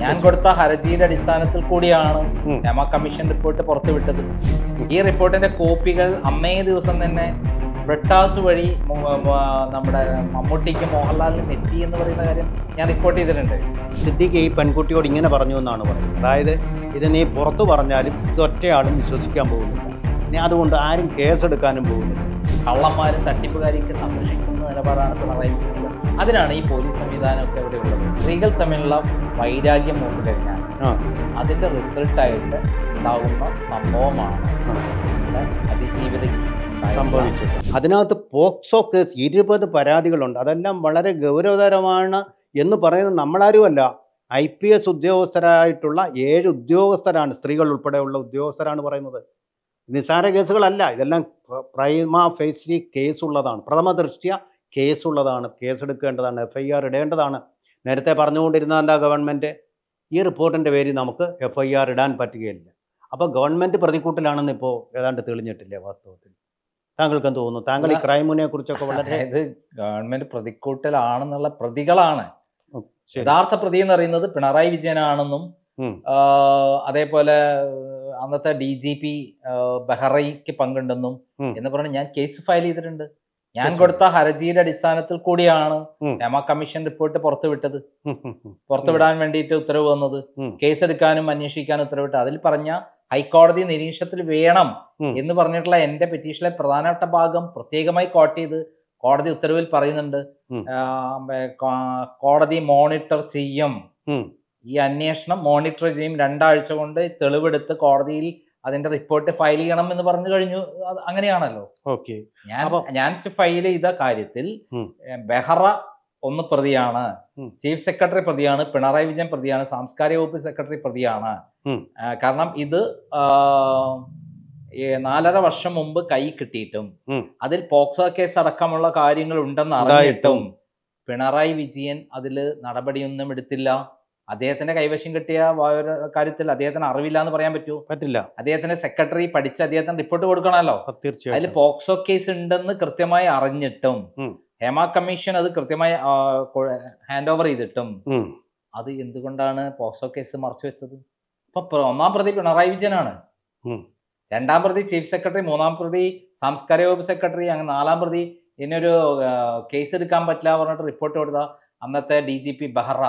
ഞാൻ കൊടുത്ത ഹർജിയുടെ അടിസ്ഥാനത്തിൽ കൂടിയാണ് ഹേമ കമ്മീഷൻ റിപ്പോർട്ട് പുറത്തുവിട്ടത്. ഈ റിപ്പോർട്ടിന്റെ കോപ്പികൾ അന്നേ ദിവസം തന്നെ ബ്രിട്ടാസ് വഴി നമ്മുടെ മമ്മൂട്ടിക്കും മോഹൻലാലിനും എത്തി എന്ന് പറയുന്ന കാര്യം ഞാൻ റിപ്പോർട്ട് ചെയ്തിട്ടുണ്ട്. സിദ്ദിഖ് ഈ പെൺകുട്ടിയോട് ഇങ്ങനെ പറഞ്ഞു എന്നാണ് പറയുന്നത്. അതായത് ഇത് നീ പുറത്തു പറഞ്ഞാലും ഇതൊറ്റയാളും വിശ്വസിക്കാൻ പോകുന്നില്ല, നീ അതുകൊണ്ട് ആരും കേസെടുക്കാനും പോകുന്നില്ല. കള്ളന്മാരും തട്ടിപ്പുകാരെയൊക്കെ സംരക്ഷിക്കുന്ന നിലപാടാണ് പിണറായി വിജയൻ. അതിനാണ് ഈ പോലീസ് സംവിധാനമൊക്കെ ഇവിടെ ഉള്ളത്. സ്ത്രീകൾ തമ്മിലുള്ള വൈരാഗ്യം നോക്കി കഴിഞ്ഞാൽ അതിൻ്റെ റിസൾട്ടായിട്ട് ഉണ്ടാകുന്ന സംഭവമാണ് അതിജീവിത സംഭവിച്ചത്. അതിനകത്ത് പോക്സോ കേസ് 20 പരാതികളുണ്ട്. അതെല്ലാം വളരെ ഗൗരവതരമാണ് എന്ന് പറയുന്നത് നമ്മളാരുമല്ല, IPS ഉദ്യോഗസ്ഥരായിട്ടുള്ള 7 ഉദ്യോഗസ്ഥരാണ്, സ്ത്രീകൾ ഉൾപ്പെടെയുള്ള ഉദ്യോഗസ്ഥരാണ് പറയുന്നത്. നിസ്സാര കേസുകളല്ല, ഇതെല്ലാം പ്രൈമാ ഫേസി കേസുള്ളതാണ്, പ്രഥമ ദൃഷ്ട്യ കേസുള്ളതാണ്, കേസെടുക്കേണ്ടതാണ്, FIR ഇടേണ്ടതാണ്. നേരത്തെ പറഞ്ഞുകൊണ്ടിരുന്ന എന്താ, ഗവൺമെൻറ് ഈ റിപ്പോർട്ടിൻ്റെ പേരിൽ നമുക്ക് FIR ഇടാൻ പറ്റുകയില്ല. അപ്പോൾ ഗവൺമെൻറ് പ്രതിക്കൂട്ടിലാണെന്ന് ഇപ്പോൾ ഏതാണ്ട് തെളിഞ്ഞിട്ടില്ലേ വാസ്തവത്തിൽ? താങ്കൾക്ക് എന്ത് തോന്നുന്നു? താങ്കൾ ഈ ക്രൈമിനെ കുറിച്ചൊക്കെ വളരെ ഗവൺമെന്റ് പ്രതിക്കൂട്ടിലാണെന്നുള്ള പ്രതികളാണ്. യഥാർത്ഥ പ്രതി എന്ന് പറയുന്നത് പിണറായി വിജയനാണെന്നും അതേപോലെ അന്നത്തെ DGP ബെഹ്റയ്ക്ക് പങ്കുണ്ടെന്നും എന്ന് പറഞ്ഞ് ഞാൻ കേസ് ഫയൽ ചെയ്തിട്ടുണ്ട്. ഞാൻ കൊടുത്ത ഹർജിയുടെ അടിസ്ഥാനത്തിൽ കൂടിയാണ് ഹേമ കമ്മീഷൻ റിപ്പോർട്ട് പുറത്തുവിടാൻ വേണ്ടിയിട്ട് ഉത്തരവ് വന്നത്, കേസെടുക്കാനും അന്വേഷിക്കാനും ഉത്തരവിട്ട്. അതിൽ പറഞ്ഞ ഹൈക്കോടതി നിരീക്ഷണത്തിൽ വേണം എന്ന് പറഞ്ഞിട്ടുള്ള എന്റെ പെറ്റീഷനിലെ പ്രധാനപ്പെട്ട ഭാഗം പ്രത്യേകമായി കോട്ട് ചെയ്ത് കോടതി ഉത്തരവിൽ പറയുന്നുണ്ട്. കോടതി മോണിറ്റർ ചെയ്യും, ഈ അന്വേഷണം മോണിറ്റർ ചെയ്യും, 2 ആഴ്ച കൊണ്ട് തെളിവെടുത്ത് കോടതിയിൽ അതിന്റെ റിപ്പോർട്ട് ഫയൽ ചെയ്യണം എന്ന് പറഞ്ഞു കഴിഞ്ഞു. അങ്ങനെയാണല്ലോ. ഞാൻ ഫയൽ ചെയ്ത കാര്യത്തിൽ ബെഹ്റ ഒന്ന് പ്രതിയാണ്, ചീഫ് സെക്രട്ടറി പ്രതിയാണ്, പിണറായി വിജയൻ പ്രതിയാണ്, സാംസ്കാരിക വകുപ്പ് സെക്രട്ടറി പ്രതിയാണ്. കാരണം ഇത് 4.5 വർഷം മുമ്പ് കൈ കിട്ടിയിട്ടും അതിൽ പോക്സോ കേസ് അടക്കമുള്ള കാര്യങ്ങൾ ഉണ്ടെന്ന് അറിഞ്ഞിട്ടും പിണറായി വിജയൻ അതിൽ നടപടിയൊന്നും എടുത്തില്ല. അദ്ദേഹത്തിന്റെ കൈവശം കിട്ടിയ കാര്യത്തിൽ അദ്ദേഹത്തിന് അറിവില്ല എന്ന് പറയാൻ പറ്റില്ല. അദ്ദേഹത്തിന്റെ സെക്രട്ടറി പഠിച്ച് അദ്ദേഹത്തിന് റിപ്പോർട്ട് കൊടുക്കണമല്ലോ. അതിൽ പോക്സോ കേസ് ഉണ്ടെന്ന് കൃത്യമായി അറിഞ്ഞിട്ടും ഹേമ കമ്മീഷൻ അത് കൃത്യമായി ഹാൻഡ് ഓവർ ചെയ്തിട്ടും അത് എന്തുകൊണ്ടാണ് പോക്സോ കേസ് മറച്ചു വെച്ചത്? ഇപ്പൊ 1-ാം പ്രതി പിണറായി വിജയനാണ്, 2-ാം പ്രതി ചീഫ് സെക്രട്ടറി, 3-ാം പ്രതി സാംസ്കാരിക വകുപ്പ് സെക്രട്ടറി, അങ്ങനെ 4-ാം പ്രതി ഇനിയൊരു കേസ് എടുക്കാൻ പറ്റില്ല പറഞ്ഞിട്ട് റിപ്പോർട്ട് കൊടുത്ത അന്നത്തെ DGP ബെഹ്റ.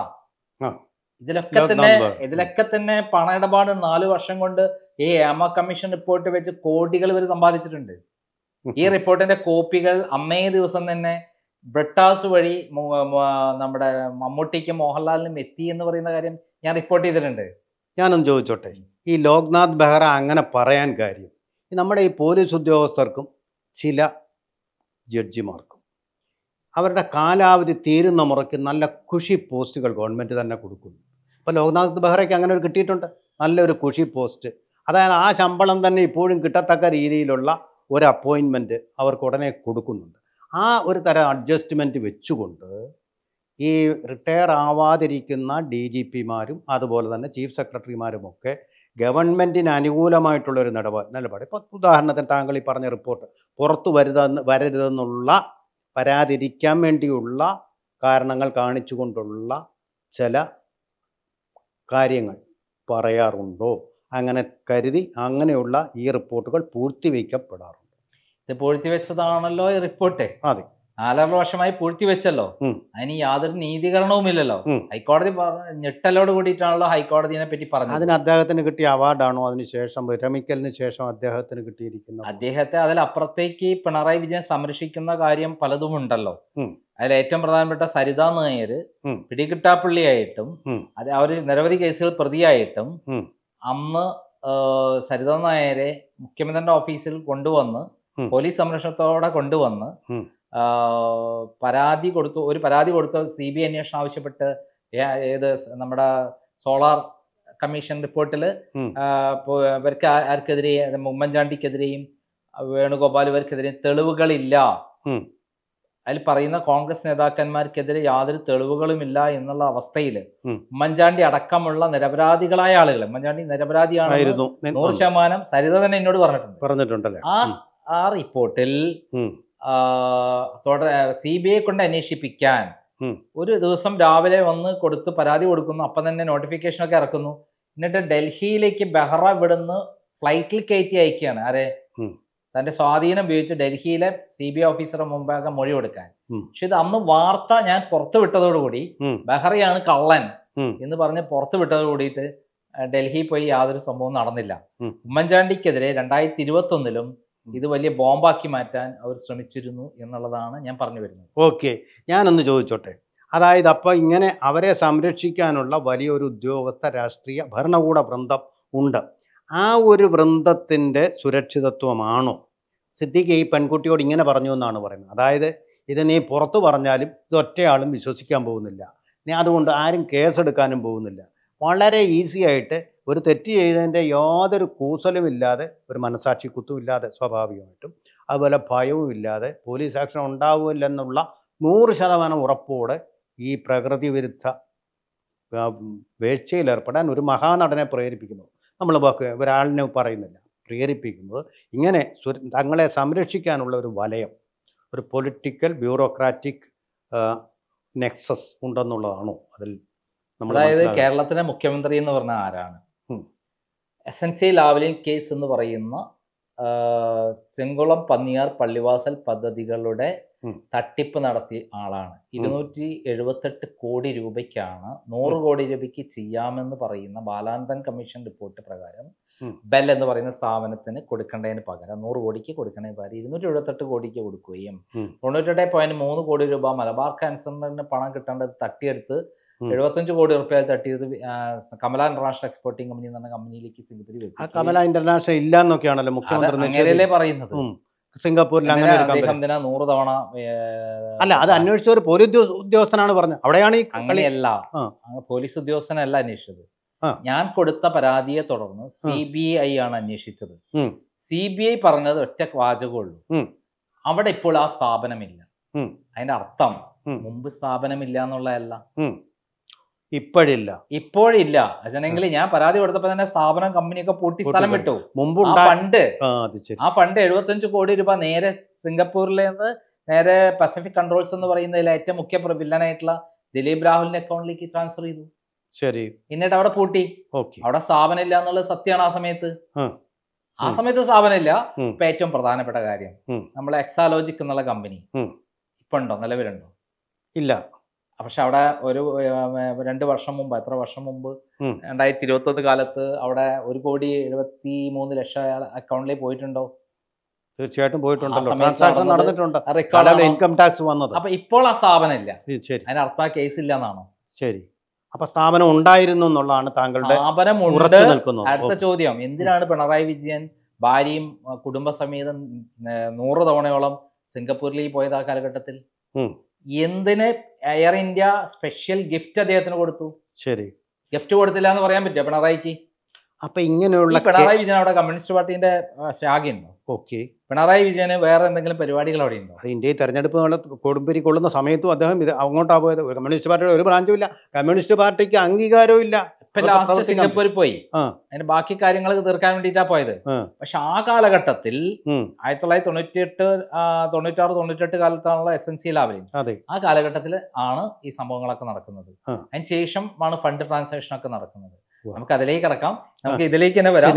ഇതിലൊക്കെ തന്നെ പണ ഇടപാട് 4 വർഷം കൊണ്ട് ഈ ഹേമ കമ്മീഷൻ റിപ്പോർട്ട് വെച്ച് കോടികൾ ഇവർ സമ്പാദിച്ചിട്ടുണ്ട്. ഈ റിപ്പോർട്ടിന്റെ കോപ്പികൾ അന്നേ ദിവസം തന്നെ ബ്രിട്ടാസ് വഴി നമ്മുടെ മമ്മൂട്ടിക്കും മോഹൻലാലിനും എത്തി എന്ന് പറയുന്ന കാര്യം ഞാൻ റിപ്പോർട്ട് ചെയ്തിട്ടുണ്ട്. ഞാനൊന്ന് ചോദിച്ചോട്ടെ, ഈ ലോക്നാഥ് ബെഹ്റ അങ്ങനെ പറയാൻ കാര്യം, നമ്മുടെ ഈ പോലീസ് ഉദ്യോഗസ്ഥർക്കും ചില ജഡ്ജിമാർക്കും അവരുടെ കാലാവധി തീരുന്ന മുറയ്ക്ക് നല്ല ഖുഷി പോസ്റ്റുകൾ ഗവൺമെൻറ് തന്നെ കൊടുക്കുന്നു. ഇപ്പോൾ ലോക്നാഥ് ബെഹ്റയ്ക്ക് അങ്ങനെ ഒരു കിട്ടിയിട്ടുണ്ട്, നല്ലൊരു ഖുഷി പോസ്റ്റ്. അതായത് ആ ശമ്പളം തന്നെ ഇപ്പോഴും കിട്ടത്തക്ക രീതിയിലുള്ള ഒരു അപ്പോയിൻമെൻറ്റ് അവർക്ക് ഉടനെ കൊടുക്കുന്നുണ്ട്. ആ ഒരു തരം അഡ്ജസ്റ്റ്മെൻറ്റ് വെച്ചുകൊണ്ട് ഈ റിട്ടയർ ആവാതിരിക്കുന്ന DGPമാരും അതുപോലെ തന്നെ ചീഫ് സെക്രട്ടറിമാരുമൊക്കെ ഗവൺമെൻറ്റിന് അനുകൂലമായിട്ടുള്ളൊരു നിലപാട്, ഇപ്പോൾ ഉദാഹരണത്തിന് താങ്കൾ ഈ പറഞ്ഞ റിപ്പോർട്ട് പുറത്തു വരരുതെന്നുള്ള വരാതിരിക്കാൻ വേണ്ടിയുള്ള കാരണങ്ങൾ കാണിച്ചുകൊണ്ടുള്ള ചില കാര്യങ്ങൾ പറയാറുണ്ടോ? അങ്ങനെ കരുതി അങ്ങനെയുള്ള ഈ റിപ്പോർട്ടുകൾ പൂഴ്ത്തിവെക്കപ്പെടാറുണ്ട്. ഇത് പൂഴ്ത്തിവെച്ചതാണല്ലോ ഈ റിപ്പോർട്ട്. അതെ, 4 വർഷമായി പൂഴ്ത്തിവെച്ചല്ലോ. അതിന് യാതൊരു നീതീകരണവും ഇല്ലല്ലോ. ഹൈക്കോടതി ഞെട്ടലോട് കൂടിയിട്ടാണല്ലോ ഹൈക്കോടതിയെ പറ്റി പറഞ്ഞത്. അതിന് അദ്ദേഹത്തിന് കിട്ടിയ അവാർഡാണോ അതിനുശേഷം വിരമിക്കലിന് ശേഷം അദ്ദേഹത്തിന് കിട്ടിയിരിക്കുന്നത്? അദ്ദേഹത്തെ അതിലപ്പുറത്തേക്ക് പിണറായി വിജയൻ സംരക്ഷിക്കുന്ന കാര്യം പലതും ഉണ്ടല്ലോ. അതിൽ ഏറ്റവും പ്രധാനപ്പെട്ട സരിതാ നായർ പിടികിട്ടാപ്പള്ളിയായിട്ടും അവർ നിരവധി കേസുകൾ പ്രതിയായിട്ടും അന്ന് സരിതാ നായരെ മുഖ്യമന്ത്രിയുടെ ഓഫീസിൽ കൊണ്ടുവന്ന് പോലീസ് സംരക്ഷണത്തോടെ കൊണ്ടുവന്ന് ഒരു പരാതി കൊടുത്തു CBI അന്വേഷണം ആവശ്യപ്പെട്ട്. നമ്മുടെ സോളാർ കമ്മീഷൻ റിപ്പോർട്ടിൽ ഇവർക്ക് ആർക്കെതിരെ, ഉമ്മൻചാണ്ടിക്കെതിരെയും വേണുഗോപാൽ ഇവർക്കെതിരെയും തെളിവുകളില്ല. അതിൽ പറയുന്ന കോൺഗ്രസ് നേതാക്കന്മാർക്കെതിരെ യാതൊരു തെളിവുകളുമില്ല എന്നുള്ള അവസ്ഥയിൽ ഉമ്മൻചാണ്ടി അടക്കമുള്ള നിരപരാധികളായ ആളുകൾ, ഉമ്മൻചാണ്ടി നിരപരാധിയാണ് 100%, സരിത തന്നെ എന്നോട് പറഞ്ഞിട്ടുണ്ടല്ലേ. ആ റിപ്പോർട്ടിൽ CBI കൊണ്ട് അന്വേഷിപ്പിക്കാൻ ഒരു ദിവസം രാവിലെ വന്ന് പരാതി കൊടുക്കുന്നു, അപ്പം തന്നെ നോട്ടിഫിക്കേഷൻ ഒക്കെ ഇറക്കുന്നു. എന്നിട്ട് ഡൽഹിയിലേക്ക് ബെഹ്റ ഇവിടുന്ന് ഫ്ലൈറ്റിൽ കയറ്റി അയക്കുകയാണ്. ആരെ? തന്റെ സ്വാധീനം ഉപയോഗിച്ച് ഡൽഹിയിലെ CBI ഓഫീസറുടെ മുമ്പാകെ മൊഴി കൊടുക്കാൻ. പക്ഷെ ഇത് അന്ന് വാർത്ത ഞാൻ പുറത്തു വിട്ടതോടുകൂടി ബെഹ്റയാണ് കള്ളൻ എന്ന് പറഞ്ഞ് പുറത്തു വിട്ടതോട് കൂടിയിട്ട് ഡൽഹി പോയി യാതൊരു സംഭവം നടന്നില്ല. ഉമ്മൻചാണ്ടിക്കെതിരെ 2021 ഇത് വലിയ ബോംബാക്കി മാറ്റാൻ അവർ ശ്രമിച്ചിരുന്നു എന്നുള്ളതാണ് ഞാൻ പറഞ്ഞു വരുന്നത്. ഓക്കെ, ഞാനൊന്ന് ചോദിച്ചോട്ടെ. അതായത് അപ്പോൾ ഇങ്ങനെ അവരെ സംരക്ഷിക്കാനുള്ള വലിയൊരു ഉദ്യോഗസ്ഥ രാഷ്ട്രീയ ഭരണകൂട വൃന്ദം ഉണ്ട്. ആ ഒരു വൃന്ദത്തിൻ്റെ സുരക്ഷിതത്വമാണോ സിദ്ദിഖ് ഈ പെൺകുട്ടിയോട് ഇങ്ങനെ പറഞ്ഞു എന്നാണ് പറയുന്നത്? അതായത് ഇത് നീ പുറത്തു പറഞ്ഞാലും ഇത് ഒറ്റയാളും വിശ്വസിക്കാൻ പോകുന്നില്ല, നീ അതുകൊണ്ട് ആരും കേസെടുക്കാനും പോകുന്നില്ല, വളരെ ഈസി ആയിട്ട് ഒരു തെറ്റ് ചെയ്തതിൻ്റെ യാതൊരു കൂസലുമില്ലാതെ, ഒരു മനസാക്ഷി കുത്തുമില്ലാതെ സ്വാഭാവികമായിട്ടും, അതുപോലെ ഭയവും ഇല്ലാതെ പോലീസ് ആക്ഷൻ ഉണ്ടാവില്ലെന്നുള്ള 100% ഉറപ്പോടെ ഈ പ്രകൃതി വിരുദ്ധ വീഴ്ചയിലേർപ്പെടാൻ ഒരു മഹാനടനെ പ്രേരിപ്പിക്കുന്നു. നമ്മൾ ഒരാളിനെ പറയുന്നില്ല, പ്രേരിപ്പിക്കുന്നത് ഇങ്ങനെ തങ്ങളെ സംരക്ഷിക്കാനുള്ള ഒരു വലയം, ഒരു പൊളിറ്റിക്കൽ ബ്യൂറോക്രാറ്റിക് നെക്സസ് ഉണ്ടെന്നുള്ളതാണോ അതിൽ? അതായത് കേരളത്തിലെ മുഖ്യമന്ത്രി എന്ന് പറഞ്ഞാൽ ആരാണ്? SNC ലാവ്ലിൻ കേസ് എന്ന് പറയുന്ന ചെങ്കുളം പന്നിയാർ പള്ളിവാസൽ പദ്ധതികളുടെ തട്ടിപ്പ് നടത്തിയ ആളാണ്. 278 കോടി രൂപയ്ക്കാണ് 100 കോടി രൂപയ്ക്ക് ചെയ്യാമെന്ന് പറയുന്ന ബാലാനന്ദൻ കമ്മീഷൻ റിപ്പോർട്ട് പ്രകാരം ബെൽ എന്ന് പറയുന്ന സ്ഥാപനത്തിന് കൊടുക്കേണ്ടതിന് പകരം 100 കോടിക്ക് കൊടുക്കേണ്ടതിന് പകരം 278 കോടിക്ക് കൊടുക്കുകയും 98.3 കോടി രൂപ മലബാർ ക്യാൻസറിന് പണം കിട്ടേണ്ടത് തട്ടിയെടുത്ത് 75 കോടി റുപ്യ തട്ടിയത് കമല ഇന്റർനാഷണൽ എക്സ്പോർട്ടിംഗ് കമ്പനി എന്ന് പറഞ്ഞ കമ്പനിയിലേക്ക് സിംഗപ്പൂരിൽ വെച്ചു. കമല ഇന്റർനാഷണൽ ഇല്ല എന്നൊക്കെയാണല്ലോ മുഖ്യമന്ത്രി അങ്ങനെയല്ലേ പറയുന്നത്. സിംഗപ്പൂരിൽ അങ്ങനെ അദ്ദേഹം 100 തവണ അല്ല, അത് അന്വേഷിച്ച ഒരു പോലീസ് ഉദ്യോഗസ്ഥനാണ് പറഞ്ഞത്. അവിടെയാണ് ഈ അങ്ങനെയല്ല, പോലീസ് ഉദ്യോഗസ്ഥനല്ല അന്വേഷിച്ചത്. ഞാൻ കൊടുത്ത പരാതിയെ തുടർന്ന് CBI ആണ് അന്വേഷിച്ചത്. CBI പറഞ്ഞത് ഒറ്റ വാചകമുള്ളൂ, അവിടെ ഇപ്പോൾ ആ സ്ഥാപനമില്ല. അതിന്റെ അർത്ഥം മുമ്പ് സ്ഥാപനമില്ല എന്നുള്ളതല്ല, ഇപ്പോഴില്ല. അതെങ്കിൽ ഞാൻ പരാതി കൊടുത്തപ്പോ തന്നെ സ്ഥാപനം കമ്പനിയൊക്കെ പൂട്ടി സ്ഥലം വിട്ടു. ആ ഫണ്ട് 75 കോടി രൂപ നേരെ സിംഗപ്പൂരിൽ നിന്ന് നേരെ പസഫിക് കൺട്രോൾസ് എന്ന് പറയുന്നതിൽ ഏറ്റവും മുഖ്യ വില്ലനായിട്ടുള്ള ദിലീപ് രാഹുലിന്റെ അക്കൗണ്ടിലേക്ക് ട്രാൻസ്ഫർ ചെയ്തു. ശരി. എന്നിട്ട് അവിടെ പൂട്ടി. അവിടെ സ്ഥാപനം ഇല്ല എന്നുള്ളത് സത്യമാണ്. ആ സമയത്ത് സ്ഥാപനം ഇല്ല. ഇപ്പൊ ഏറ്റവും പ്രധാനപ്പെട്ട കാര്യം, നമ്മളെ എക്സാലോജിക് എന്നുള്ള കമ്പനി ഇപ്പൊ ഉണ്ടോ, നിലവിലുണ്ടോ? ഇല്ല. പക്ഷെ അവിടെ ഒരു 2 വർഷം മുമ്പ്, എത്ര വർഷം മുമ്പ്, 2021 കാലത്ത് അവിടെ 1,73,00,000 അക്കൗണ്ടിലേക്ക് പോയിട്ടുണ്ടോ? തീർച്ചയായിട്ടും പോയിട്ടുണ്ടല്ലോ. ട്രാൻസാക്ഷൻ നടന്നിട്ടുണ്ട്. ഇൻകം ടാക്സ് വന്നത്. അപ്പൊ ഇപ്പോൾ ആ സ്ഥാപനം ഇല്ല. അതിനർത്ഥം കേസ് ഇല്ല എന്നാണോ? ശരി. അപ്പൊ സ്ഥാപനം ഉണ്ടായിരുന്നു എന്നുള്ളതാണ് താങ്കളുടെ സ്ഥാപനമുണ്ട്. അടുത്ത ചോദ്യം, എന്തിനാണ് പിണറായി വിജയൻ ഭാര്യയും കുടുംബസമേതം 100 തവണയോളം സിംഗപ്പൂരിലേക്ക് പോയത് ആ കാലഘട്ടത്തിൽ? എന്തിന് എയർ ഇന്ത്യ സ്പെഷ്യൽ ഗിഫ്റ്റ് അദ്ദേഹത്തിന് കൊടുത്തു? ശരി. ഗിഫ്റ്റ് കൊടുത്തില്ല എന്ന് പറയാൻ പറ്റുമോ പിണറായിക്ക്? അപ്പൊ ഇങ്ങനെയുള്ള പിണറായി വിജയൻ അവിടെ കമ്മ്യൂണിസ്റ്റ് പാർട്ടിന്റെ ശാഖയുണ്ടോ? ഓക്കെ. പിണറായി വിജയന് വേറെ എന്തെങ്കിലും പരിപാടികൾ അവിടെ ഉണ്ടോ? ഇന്ത്യയിൽ തെരഞ്ഞെടുപ്പ് കൊടുമ്പിരി കൊള്ളുന്ന സമയത്തും അദ്ദേഹം ഇത് അങ്ങോട്ടാ പോയത്. കമ്മ്യൂണിസ്റ്റ് പാർട്ടിയുടെ ഒരു ബ്രാഞ്ചും ഇല്ല, കമ്മ്യൂണിസ്റ്റ് പാർട്ടിക്ക് അംഗീകാരവും ഇല്ല. ഇപ്പൊ ലാസ്റ്റ് സിംഗപ്പൂരിൽ പോയി അതിന് ബാക്കി കാര്യങ്ങൾ തീർക്കാൻ വേണ്ടിയിട്ടാ പോയത്. പക്ഷെ ആ കാലഘട്ടത്തിൽ 1998, 96, 98 കാലത്താണുള്ള SNC ലാവ്ലിൻ. ആ കാലഘട്ടത്തിൽ ആണ് ഈ സംഭവങ്ങളൊക്കെ നടക്കുന്നത്. അതിന് ശേഷം ആണ് ഫണ്ട് ട്രാൻസാക്ഷൻ ഒക്കെ നടക്കുന്നത്. നമുക്ക് അതിലേക്ക് കിടക്കാം. നമുക്ക് ഇതിലേക്ക് തന്നെ വരാം.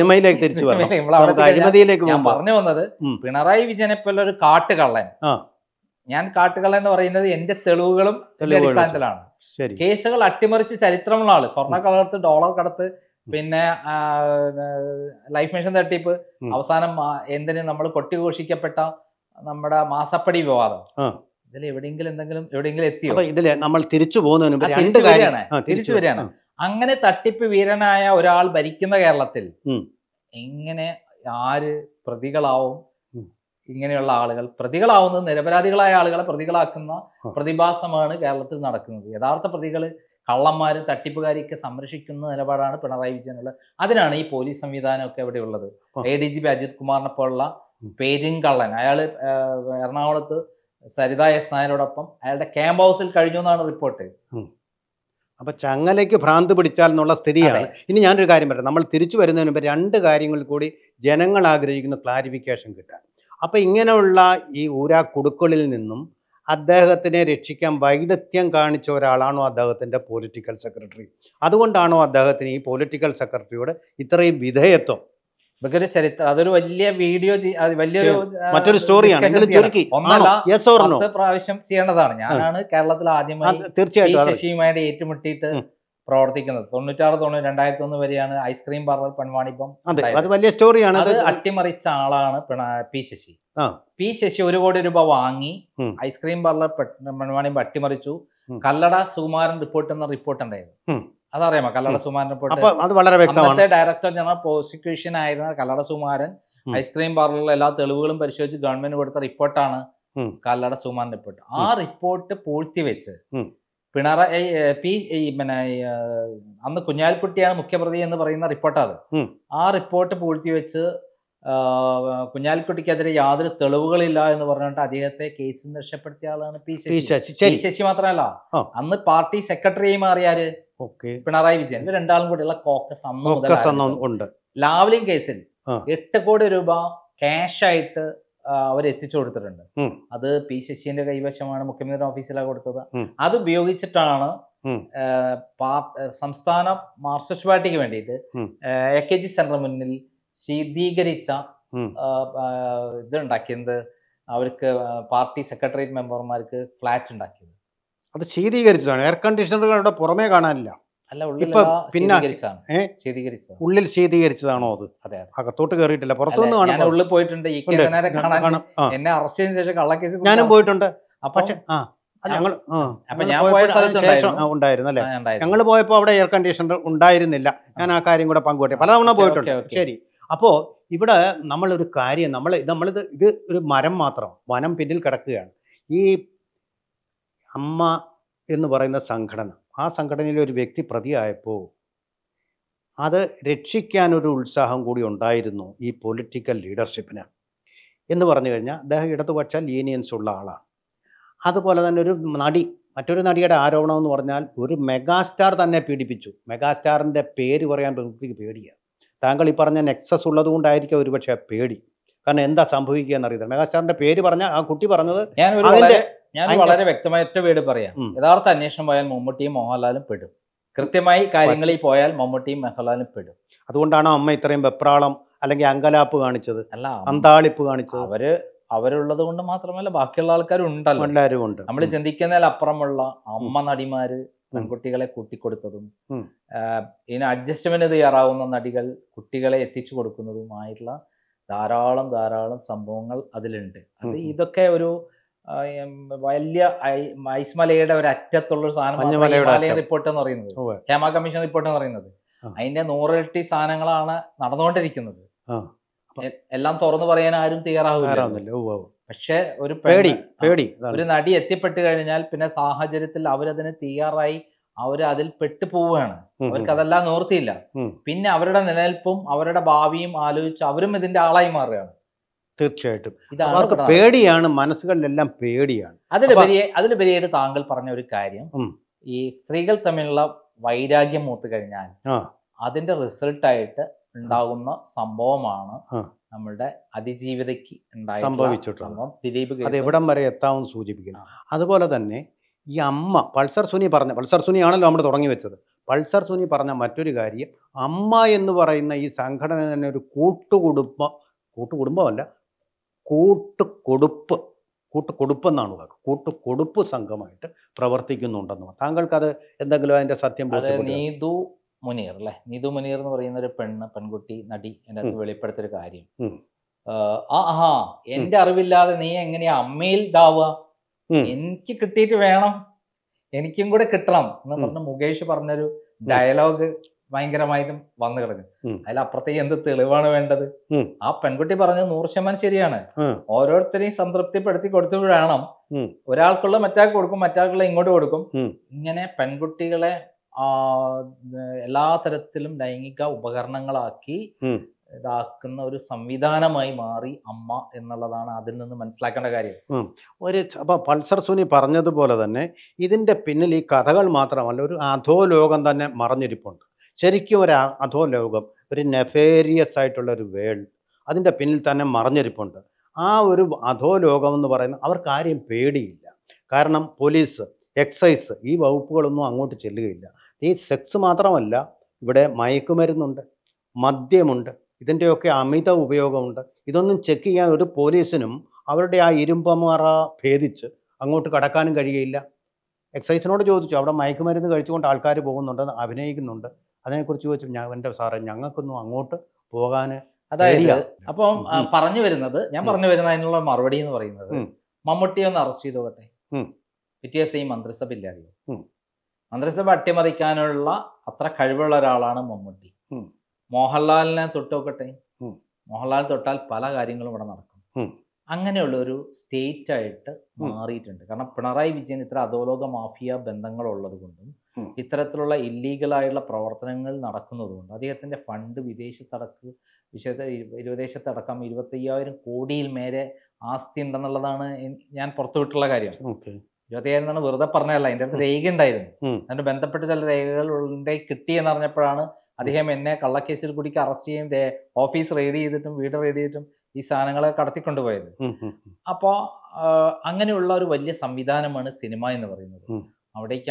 ഞാൻ പറഞ്ഞു വന്നത്, പിണറായി വിജയനെ പോലെ ഒരു കാട്ടുകള്ളൻ, ഞാൻ കാട്ടുകള്ളൻ എന്ന് പറയുന്നത് എന്റെ തെളിവുകളും അടിസ്ഥാനത്തിലാണ്. കേസുകൾ അട്ടിമറിച്ച് ചരിത്രമുള്ള ആള്, സ്വർണ്ണ കടത്ത്, ഡോളർ കടത്ത്, പിന്നെ ലൈഫ് മിഷൻ തട്ടിപ്പ്, അവസാനം എന്തിന് നമ്മൾ കൊട്ടിഘോഷിക്കപ്പെട്ട നമ്മുടെ മാസപ്പടി വിവാദം, ഇതിൽ എവിടെയെങ്കിലും എത്തിയോ? ഇതില് നമ്മൾ തിരിച്ചു പോകുന്നതിന് തിരിച്ചു വരികയാണ്. അങ്ങനെ തട്ടിപ്പ് വീരനായ ഒരാൾ ഭരിക്കുന്ന കേരളത്തിൽ എങ്ങനെ ആര് പ്രതികളാവും? ഇങ്ങനെയുള്ള ആളുകൾ പ്രതികളാവുന്നത്, നിരപരാധികളായ ആളുകളെ പ്രതികളാക്കുന്ന പ്രതിഭാസമാണ് കേരളത്തിൽ നടക്കുന്നത്. യഥാർത്ഥ പ്രതികൾ, കള്ളന്മാരും തട്ടിപ്പുകാരെയൊക്കെ സംരക്ഷിക്കുന്ന നിലപാടാണ് പിണറായി വിജയനുള്ളത്. അതിനാണ് ഈ പോലീസ് സംവിധാനമൊക്കെ ഇവിടെ ഉള്ളത്. ADGP അജിത് കുമാറിനെ പോലുള്ള പെരുങ്കള്ളൻ, അയാൾ എറണാകുളത്ത് സരിത S. നായരോടൊപ്പം അയാളുടെ ക്യാമ്പ് ഹൗസിൽ കഴിഞ്ഞു എന്നാണ് റിപ്പോർട്ട്. അപ്പൊ ചങ്ങലയ്ക്ക് ഭ്രാന്ത് പിടിച്ചാൽ എന്നുള്ള സ്ഥിതിയാണ്. ഇനി ഞാനൊരു കാര്യം പറയാം, നമ്മൾ തിരിച്ചു വരുന്നതിന് മുമ്പ് 2 കാര്യങ്ങൾ കൂടി ജനങ്ങൾ ആഗ്രഹിക്കുന്ന ക്ലാരിഫിക്കേഷൻ കിട്ടാൻ. അപ്പം ഇങ്ങനെയുള്ള ഈ ഊരാക്കുടുക്കളിൽ നിന്നും അദ്ദേഹത്തിനെ രക്ഷിക്കാൻ വൈദഗ്ധ്യം കാണിച്ച ഒരാളാണോ അദ്ദേഹത്തിൻ്റെ പൊളിറ്റിക്കൽ സെക്രട്ടറി? അതുകൊണ്ടാണോ അദ്ദേഹത്തിന് ഈ പൊളിറ്റിക്കൽ സെക്രട്ടറിയോട് ഇത്രയും വിധേയത്വം? ഇതൊരു ചരിത്രം, അതൊരു വലിയ വീഡിയോ, വലിയൊരു മറ്റൊരു സ്റ്റോറിയാണ്. ഒന്നല്ല 10 പ്രാവശ്യം ചെയ്യേണ്ടതാണ്. ഞാനാണ് കേരളത്തിൽ ആദ്യമായി തീർച്ചയായിട്ടും ശശിയുമായിട്ട് ഏറ്റുമുട്ടിയിട്ട് പ്രവർത്തിക്കുന്നത്. 2001 വരെയാണ് ഐസ്ക്രീം പാർലർ പെൺവാണിപ്പം. അത് വലിയ സ്റ്റോറിയാണ്. അത് അട്ടിമറിച്ച ആളാണ് പി ശശി. പി ശശി 1 കോടി രൂപ വാങ്ങി ഐസ്ക്രീം പാർലർ പെൺവാണിപ്പം അട്ടിമറിച്ചു. കല്ലട സുകുമാരൻ റിപ്പോർട്ട് എന്ന റിപ്പോർട്ട് ഉണ്ടായിരുന്നു. അതറിയാമോ? കല്ലട സുകുമാരൻ റിപ്പോർട്ട്. അന്നത്തെ ഡയറക്ടർ ജനറൽ പ്രോസിക്യൂഷൻ ആയിരുന്ന കല്ലട സുകുമാരൻ ഐസ്ക്രീം പാർലറിലെ എല്ലാ തെളിവുകളും പരിശോധിച്ച് ഗവൺമെന്റ് കൊടുത്ത റിപ്പോർട്ടാണ് കല്ലട സുകുമാരൻ റിപ്പോർട്ട്. ആ റിപ്പോർട്ട് പൂഴ്ത്തിവെച്ച് പിണറായി അന്ന് കുഞ്ഞാലിക്കുട്ടിയാണ് മുഖ്യപ്രതി എന്ന് പറയുന്ന റിപ്പോർട്ടാണ്. ആ റിപ്പോർട്ട് പൂഴ്ത്തിവെച്ച് കുഞ്ഞാലിക്കുട്ടിക്കെതിരെ യാതൊരു തെളിവുകളില്ല എന്ന് പറഞ്ഞിട്ട് അദ്ദേഹത്തെ കേസിൽ നിന്ന് രക്ഷപ്പെടുത്തിയ ആളാണ് പി ശശി. പി ശശി മാത്രമല്ല, അന്ന് പാർട്ടി സെക്രട്ടറിയായി മാറിയാല് പിണറായി വിജയൻ. ഇവർ രണ്ടാളും കൂടിയുള്ള കോക്കസ് അന്ന് മുതൽ ലാവ്ലിൻ കേസിൽ 8 കോടി രൂപ ക്യാഷായിട്ട് അവരെത്തിച്ചു കൊടുത്തിട്ടുണ്ട്. അത് പി ശശിന്റെ കൈവശമാണ്, മുഖ്യമന്ത്രി ഓഫീസിലാണ് കൊടുത്തത്. അത് ഉപയോഗിച്ചിട്ടാണ് സംസ്ഥാന മാർക്സിസ്റ്റ് പാർട്ടിക്ക് വേണ്ടിയിട്ട് AKG സെന്റർ മുന്നിൽ ശീതീകരിച്ച ഇതുണ്ടാക്കിയത്. അവർക്ക് പാർട്ടി സെക്രട്ടേറിയറ്റ് മെമ്പർമാർക്ക് ഫ്ലാറ്റ് ഉണ്ടാക്കിയത്. അത് ശീതീകരിച്ചതാണ്. എയർ കണ്ടീഷണറുകളുടെ പുറമേ കാണാനില്ല. അല്ല, ഉള്ളിൽ ശീതീകരിച്ചതാണോ അത്? അതെ, അകത്തോട്ട് കയറിയിട്ടില്ല, പുറത്തുനിന്ന് ഞാൻ ഉള്ളിൽ പോയിട്ടുണ്ട്. ഈ കാണാൻ എന്നെ അറസ്റ്റ് ചെയ്തതിനു ശേഷം കള്ളക്കേസ് ഞാനും പോയിട്ടുണ്ട്. പക്ഷെ ഞാൻ പോയ സ്ഥലത്ത് ഉണ്ടായിരുന്നു അല്ലേ? ഞങ്ങൾ പോയപ്പോൾ അവിടെ എയർ കണ്ടീഷണർ ഉണ്ടായിരുന്നില്ല. ഞാൻ ആ കാര്യം കൂടെ പങ്കുവട്ടെ. പലതവണ പോയിട്ടുണ്ട്. ശരി. അപ്പോൾ ഇവിടെ നമ്മളൊരു കാര്യം, ഇത് ഒരു മരം മാത്രം, വനം പിന്നിൽ കിടക്കുകയാണ്. ഈ അമ്മ എന്ന് പറയുന്ന സംഘടന, ആ സംഘടനയിലെ ഒരു വ്യക്തി പ്രതിയായപ്പോൾ അത് രക്ഷിക്കാനൊരു ഉത്സാഹം കൂടി ഉണ്ടായിരുന്നു ഈ പൊളിറ്റിക്കൽ ലീഡർഷിപ്പിന്. എന്ന് പറഞ്ഞു കഴിഞ്ഞാൽ അദ്ദേഹം ഇടതുപക്ഷ ലീനിയൻസ് ഉള്ള ആളാണ്. അതുപോലെ തന്നെ ഒരു നടി, മറ്റൊരു നടിയുടെ ആരോപണം എന്ന് പറഞ്ഞാൽ ഒരു മെഗാസ്റ്റാർ തന്നെ പീഡിപ്പിച്ചു. മെഗാസ്റ്റാറിൻ്റെ പേര് പറയാൻ പ്രകൃതിക്ക് പേടിയാണ്. താങ്കൾ ഈ പറഞ്ഞ നെക്സസ് ഉള്ളത് കൊണ്ടായിരിക്കും ഒരുപക്ഷെ പേടി. കാരണം എന്താ സംഭവിക്കുക എന്നറിയില്ല. മെഗാസ്റ്റാറിന്റെ പേര് പറഞ്ഞാൽ ആ കുട്ടി പറഞ്ഞത് ഞാൻ വളരെ വ്യക്തമായിട്ട് വീട് പറയാം. യഥാർത്ഥ അന്വേഷണം പോയാൽ മമ്മൂട്ടിയും മോഹൻലാലും പെടും. കൃത്യമായി കാര്യങ്ങളിൽ പോയാൽ മമ്മൂട്ടിയും മോഹൻലാലും പെടും. അതുകൊണ്ടാണ് അമ്മ ഇത്രയും വെപ്രാളം അല്ലെങ്കിൽ അങ്കലാപ്പ് കാണിച്ചത്, അല്ല അന്താളിപ്പ് കാണിച്ചത്. അവരുള്ളത് കൊണ്ട് മാത്രമല്ല, ബാക്കിയുള്ള ആൾക്കാരും ഉണ്ടല്ലോ, എല്ലാവരും ഉണ്ട്. നമ്മൾ ചിന്തിക്കുന്നതിലപ്പുറമുള്ള അമ്മ നടിമാര് പെൺകുട്ടികളെ കൂട്ടിക്കൊടുത്തതും ഇതിന് അഡ്ജസ്റ്റ്മെന്റ് തയ്യാറാവുന്ന നടികൾ കുട്ടികളെ എത്തിച്ചു കൊടുക്കുന്നതുമായിട്ടുള്ള ധാരാളം സംഭവങ്ങൾ അതിലുണ്ട്. അത് ഇതൊക്കെ ഒരു വലിയ ഐസ്മലയുടെ ഒരു അറ്റത്തുള്ള ഒരു സാധനം റിപ്പോർട്ട് എന്ന് പറയുന്നത്, ഹേമ കമ്മീഷൻ റിപ്പോർട്ട് എന്ന് പറയുന്നത്. അതിന്റെ 100 ഇരട്ടി സാധനങ്ങളാണ് നടന്നുകൊണ്ടിരിക്കുന്നത്. എല്ലാം തുറന്നു പറയാൻ ആരും തയ്യാറാവില്ല. പക്ഷെ ഒരു നടി എത്തിപ്പെട്ട് കഴിഞ്ഞാൽ പിന്നെ സാഹചര്യത്തിൽ അവരതിന് തയ്യാറായി അതിൽ പെട്ടു പോവുകയാണ്. അവർക്ക് അതെല്ലാം നിവൃത്തിയില്ല. പിന്നെ അവരുടെ നിലനിൽപ്പും അവരുടെ ഭാവിയും ആലോചിച്ച് അവരും ഇതിന്റെ ആളായി മാറുകയാണ്. തീർച്ചയായിട്ടും അവർക്ക് പേടിയാണ്, മനസ്സുകളിലെല്ലാം പേടിയാണ്. അതിലുപരിയായിട്ട് താങ്കൾ പറഞ്ഞ ഒരു കാര്യം, ഈ സ്ത്രീകൾ തമ്മിലുള്ള വൈരാഗ്യം മൂത്ത് കഴിഞ്ഞാൽ അതിന്റെ റിസൾട്ടായിട്ട് ഉണ്ടാകുന്ന സംഭവമാണ് നമ്മളുടെ അതിജീവിതയ്ക്ക് സംഭവിച്ചിട്ടുള്ള ദിലീപ്. അത് എവിടം വരെ എത്താമെന്ന് സൂചിപ്പിക്കുന്നു. അതുപോലെ തന്നെ ഈ അമ്മ പൾസർ സുനിയാണല്ലോ നമ്മൾ തുടങ്ങി വെച്ചത്. പൾസർ സുനി പറഞ്ഞ മറ്റൊരു കാര്യം, അമ്മ എന്ന് പറയുന്ന ഈ സംഘടന തന്നെ ഒരു കൂട്ടുകുടുംബമല്ല, കൂട്ടുകൊടുപ്പ് എന്നാണ് വാക്ക്, കൂട്ടുകൊടുപ്പ് സംഘമായിട്ട് പ്രവർത്തിക്കുന്നുണ്ടെന്ന്. താങ്കൾക്കത് എന്തെങ്കിലും അതിന്റെ സത്യം? നീതു മുനീർ അല്ലെ, നീതു മുനീർ എന്ന് പറയുന്ന ഒരു പെൺകുട്ടി നടി എൻ്റെ അത് വെളിപ്പെടുത്തൊരു കാര്യം, എന്റെ അറിവില്ലാതെ നീ എങ്ങനെയാ അമ്മയിൽ ഇതാവുക, എനിക്ക് കിട്ടിയിട്ട് വേണം, എനിക്കും കൂടെ കിട്ടണം എന്ന് പറഞ്ഞ് മുകേഷ് പറഞ്ഞൊരു ഡയലോഗ് ഭയങ്കരമായിട്ടും വന്നു കിടക്കും. അതിലപ്പുറത്തേക്ക് എന്ത് തെളിവാണ് വേണ്ടത്? ആ പെൺകുട്ടി പറഞ്ഞത് 100% ശരിയാണ്. ഓരോരുത്തരെയും സംതൃപ്തിപ്പെടുത്തി കൊടുത്തു വേണം. ഒരാൾക്കുള്ള മറ്റാൾക്ക് കൊടുക്കും, മറ്റാൾക്കുള്ള ഇങ്ങോട്ട് കൊടുക്കും. ഇങ്ങനെ പെൺകുട്ടികളെ എല്ലാ തരത്തിലും ലൈംഗിക ഉപകരണങ്ങളാക്കി ഇതാക്കുന്ന ഒരു സംവിധാനമായി മാറി അമ്മ എന്നുള്ളതാണ് അതിൽ നിന്ന് മനസ്സിലാക്കേണ്ട കാര്യം. അപ്പോൾ പൾസർ സുനി പറഞ്ഞതുപോലെ തന്നെ ഇതിന്റെ പിന്നിൽ ഈ കഥകൾ മാത്രമല്ല, ഒരു അധോലോകം തന്നെ മറഞ്ഞിരിപ്പുണ്ട്. ശരിക്കും ഒരു അധോലോകം, ഒരു നെഫേരിയസ് ആയിട്ടുള്ള ഒരു വേൾഡ് അതിൻ്റെ പിന്നിൽ തന്നെ മറഞ്ഞിരിപ്പുണ്ട്. ആ ഒരു അധോലോകം എന്ന് പറയുന്നത് അവർക്ക് ആരെയും പേടിയില്ല. കാരണം പോലീസ്, എക്സൈസ് ഈ വകുപ്പുകളൊന്നും അങ്ങോട്ട് ചെല്ലുകയില്ല. ഈ സെക്സ് മാത്രമല്ല, ഇവിടെ മയക്കുമരുന്നുണ്ട്, മദ്യമുണ്ട്, ഇതിൻ്റെയൊക്കെ അമിത ഉപയോഗമുണ്ട്. ഇതൊന്നും ചെക്ക് ചെയ്യാൻ ഒരു പോലീസിനും അവരുടെ ആ ഇരുമ്പമറ ഭേദിച്ച് അങ്ങോട്ട് കടക്കാനും കഴിയുകയില്ല. എക്സൈസിനോട് ചോദിച്ചു, അവിടെ മയക്കുമരുന്ന് കഴിച്ചുകൊണ്ട് ആൾക്കാർ പോകുന്നുണ്ട്, അഭിനയിക്കുന്നുണ്ട്. അതിനെക്കുറിച്ച് ചോദിച്ചു, എൻ്റെ സാറേ ഞങ്ങൾക്കൊന്നും അങ്ങോട്ട് പോകാൻ അതായത് അപ്പം പറഞ്ഞു വരുന്നത്, ഞാൻ പറഞ്ഞു വരുന്ന അതിനുള്ള മറുപടി എന്ന് പറയുന്നത്, മമ്മൂട്ടിയെ ഒന്ന് അറസ്റ്റ് ചെയ്ത് പോകട്ടെ, പിറ്റേ ദിവസം ഈ മന്ത്രിസഭ ഇല്ലാതെയോ? മന്ത്രിസഭ അട്ടിമറിക്കാനുള്ള അത്ര കഴിവുള്ള ഒരാളാണ് മമ്മൂട്ടി. മോഹൻലാലിനെ തൊട്ടുനോക്കട്ടെ, മോഹൻലാൽ തൊട്ടാൽ പല കാര്യങ്ങളും ഇവിടെ നടക്കും. അങ്ങനെയുള്ള ഒരു സ്റ്റേറ്റ് ആയിട്ട് മാറിയിട്ടുണ്ട്. കാരണം പിണറായി വിജയൻ ഇത്ര അധോലോക മാഫിയ ബന്ധങ്ങളുള്ളത് കൊണ്ടും ഇത്തരത്തിലുള്ള ഇല്ലീഗലായുള്ള പ്രവർത്തനങ്ങൾ നടക്കുന്നതുകൊണ്ട് അദ്ദേഹത്തിൻ്റെ ഫണ്ട് വിദേശത്തടക്കം 25,000 കോടിയിൽ മേലെ ആസ്തി ഉണ്ടെന്നുള്ളതാണ് ഞാൻ പുറത്തുവിട്ടുള്ള കാര്യം. 25,000 എന്നാണ് വെറുതെ പറഞ്ഞതല്ല, അതിൻ്റെ അടുത്ത് രേഖ ഉണ്ടായിരുന്നു. അതിന് ബന്ധപ്പെട്ട ചില രേഖകൾ കിട്ടിയെന്ന് അറിഞ്ഞപ്പോഴാണ് അദ്ദേഹം എന്നെ കള്ളക്കേസിൽ കൂടിക്ക് അറസ്റ്റ് ചെയ്യും, ഓഫീസ് റെയ്ഡ് ചെയ്തിട്ടും വീട് റെയ്ഡ് ചെയ്തിട്ടും ഈ സാധനങ്ങളെ കടത്തിക്കൊണ്ടുപോയത്. അപ്പോൾ അങ്ങനെയുള്ള ഒരു വലിയ സംവിധാനമാണ് സിനിമ എന്ന് പറയുന്നത്. അവിടേക്ക്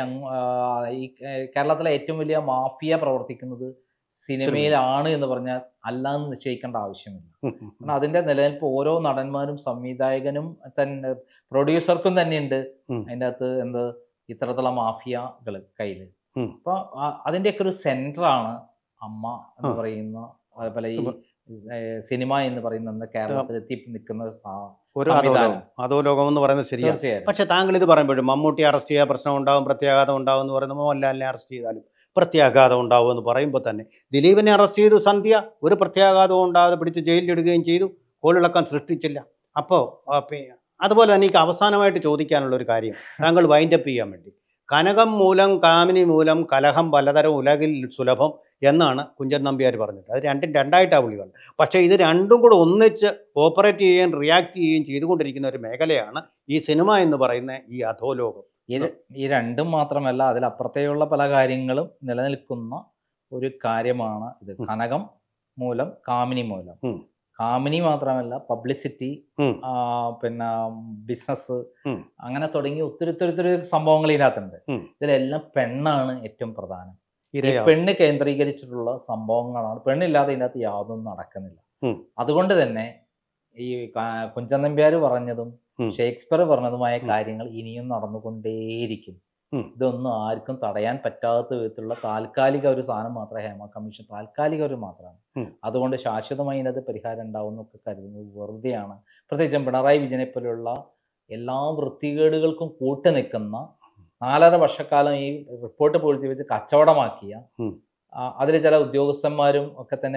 ഈ കേരളത്തിലെ ഏറ്റവും വലിയ മാഫിയ പ്രവർത്തിക്കുന്നത് സിനിമയിലാണ് എന്ന് പറഞ്ഞാൽ അല്ല എന്ന് നിശ്ചയിക്കേണ്ട ആവശ്യമില്ല. കാരണം അതിൻ്റെ നിലനിൽപ്പ് ഓരോ നടന്മാരും സംവിധായകനും തന്നെ പ്രൊഡ്യൂസർക്കും തന്നെയുണ്ട് അതിൻ്റെ അകത്ത് ഇത്തരത്തിലുള്ള മാഫിയകൾ കയ്യിൽ. അപ്പോൾ അതിൻ്റെയൊക്കെ ഒരു സെൻറ്ററാണ് അമ്മ എന്ന് പറയുന്ന, അതുപോലെ ഈ സിനിമ എന്ന് പറയുന്ന കേരളത്തിൽ എത്തി നിൽക്കുന്ന ഒരു അധോലോകം എന്ന് പറയുന്നത് ശരിയാണ്. പക്ഷെ താങ്കൾ ഇത് പറയുമ്പോഴും മമ്മൂട്ടി അറസ്റ്റ് ചെയ്യാൻ പ്രശ്നം ഉണ്ടാകും, പ്രത്യാഘാതം ഉണ്ടാകും എന്ന് പറയുന്നത്, മോഹൻലാലിനെ അറസ്റ്റ് ചെയ്താലും പ്രത്യാഘാതം ഉണ്ടാവും എന്ന് പറയുമ്പോൾ തന്നെ ദിലീപിനെ അറസ്റ്റ് ചെയ്തു സന്ധ്യ, ഒരു പ്രത്യാഘാതവും ഉണ്ടാകാതെ പിടിച്ച് ജയിലിലിടുകയും ചെയ്തു, കോളിളക്കം സൃഷ്ടിച്ചില്ല. അപ്പോൾ അതുപോലെ തന്നെ എനിക്ക് അവസാനമായിട്ട് ചോദിക്കാനുള്ള ഒരു കാര്യം, താങ്കൾ വൈൻഡപ്പ് ചെയ്യാൻ വേണ്ടി, കനകം മൂലം കാമിനി മൂലം കലഹം പലതരം ഉലകിൽ സുലഭം എന്നാണ് കുഞ്ചൻ നമ്പ്യാർ പറഞ്ഞിട്ട്. അത് രണ്ടായിട്ടാണ് പുള്ളി പറഞ്ഞത്. പക്ഷേ ഇത് രണ്ടും കൂടെ ഒന്നിച്ച് ഓപ്പറേറ്റ് ചെയ്യുകയും റിയാക്ട് ചെയ്യുകയും ചെയ്തുകൊണ്ടിരിക്കുന്ന ഒരു മേഖലയാണ് ഈ സിനിമ എന്ന് പറയുന്ന ഈ അധോലോകം. ഈ രണ്ടും മാത്രമല്ല, അതിലപ്പുറത്തേയുള്ള പല കാര്യങ്ങളും നിലനിൽക്കുന്ന ഒരു കാര്യമാണ് ഇത്. കനകം മൂലം കാമിനി മൂലം. കാമിനി മാത്രമല്ല, പബ്ലിസിറ്റി, പിന്നെ ബിസിനസ്, അങ്ങനെ തുടങ്ങി ഒത്തിരി സംഭവങ്ങൾ ഇതിനകത്തുണ്ട്. ഇതിലെല്ലാം പെണ്ണാണ് ഏറ്റവും പ്രധാനം. ഈ പെണ്ണ് കേന്ദ്രീകരിച്ചിട്ടുള്ള സംഭവങ്ങളാണ്. പെണ്ണില്ലാതെ ഇതിനകത്ത് യാതൊന്നും നടക്കുന്നില്ല. അതുകൊണ്ട് തന്നെ ഈ കുഞ്ചൻ നമ്പ്യാർ പറഞ്ഞതും ഷേക്സ്പിയർ പറഞ്ഞതുമായ കാര്യങ്ങൾ ഇനിയും നടന്നുകൊണ്ടേയിരിക്കും. ഇതൊന്നും ആർക്കും തടയാൻ പറ്റാത്ത വിധത്തിലുള്ള താൽക്കാലിക ഒരു സാധനം മാത്രമേ ഹേമ കമ്മീഷൻ താൽക്കാലിക ഒരു മാത്രമാണ്. അതുകൊണ്ട് ശാശ്വതമായി ഇതിനകത്ത് പരിഹാരം ഉണ്ടാവുമെന്നൊക്കെ കരുതുന്നത് വെറുതെയാണ്. പ്രത്യേകിച്ചും പിണറായി വിജയനെ പോലെയുള്ള എല്ലാ വൃത്തികേടുകൾക്കും കൂട്ടു നിൽക്കുന്ന 4.5 വർഷക്കാലം ഈ റിപ്പോർട്ട് പൂഴ്ത്തി വെച്ച് കച്ചവടമാക്കിയ, അതിൽ ചില ഉദ്യോഗസ്ഥന്മാരും ഒക്കെ തന്നെ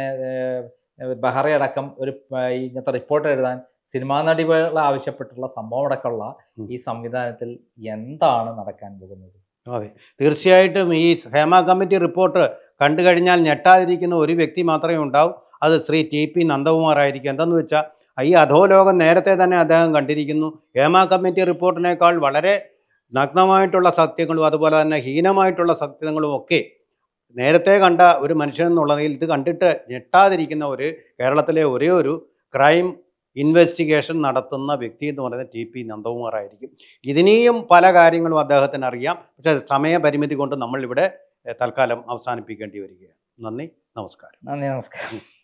ബഹ്റയടക്കം ഇങ്ങനത്തെ റിപ്പോർട്ട് എഴുതാൻ സിനിമാ നടികൾ ആവശ്യപ്പെട്ടുള്ള സംഭവം അടക്കമുള്ള ഈ സംവിധാനത്തിൽ എന്താണ് നടക്കാൻ പോകുന്നത്? അതെ, തീർച്ചയായിട്ടും ഈ ഹേമ കമ്മിറ്റി റിപ്പോർട്ട് കണ്ടു കഴിഞ്ഞാൽ ഞെട്ടാതിരിക്കുന്ന ഒരു വ്യക്തി മാത്രമേ ഉണ്ടാവൂ. അത് ശ്രീ TP നന്ദകുമാർ ആയിരിക്കും. എന്തെന്ന് വെച്ചാൽ ഈ അധോലോകം നേരത്തെ തന്നെ അദ്ദേഹം കണ്ടിരിക്കുന്നു. ഹേമ കമ്മിറ്റി റിപ്പോർട്ടിനേക്കാൾ വളരെ നഗ്നമായിട്ടുള്ള സത്യങ്ങളും അതുപോലെ തന്നെ ഹീനമായിട്ടുള്ള സത്യങ്ങളും ഒക്കെ നേരത്തെ കണ്ട ഒരു മനുഷ്യൻ എന്നുള്ളതിൽ ഇത് കണ്ടിട്ട് ഞെട്ടാതിരിക്കുന്ന ഒരു കേരളത്തിലെ ഒരേ ഒരു ക്രൈം ഇൻവെസ്റ്റിഗേഷൻ നടത്തുന്ന വ്യക്തി എന്ന് പറയുന്നത് TP നന്ദകുമാർ ആയിരിക്കും. ഇതിനെയും പല കാര്യങ്ങളും അദ്ദേഹത്തിന് അറിയാം. പക്ഷേ സമയപരിമിതി കൊണ്ട് നമ്മളിവിടെ തൽക്കാലം അവസാനിപ്പിക്കേണ്ടി വരികയാണ്. നന്ദി, നമസ്കാരം. നന്ദി, നമസ്കാരം.